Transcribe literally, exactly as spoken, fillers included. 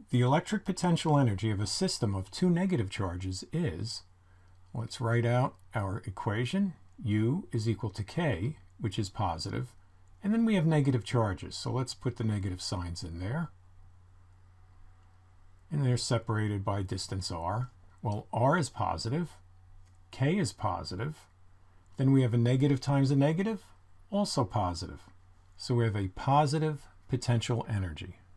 The electric potential energy of a system of two negative charges is, let's write out our equation. U is equal to K, which is positive, and then we have negative charges, so let's put the negative signs in there. And they're separated by distance r. Well, r is positive, K is positive, then we have a negative times a negative, also positive. So we have a positive potential energy.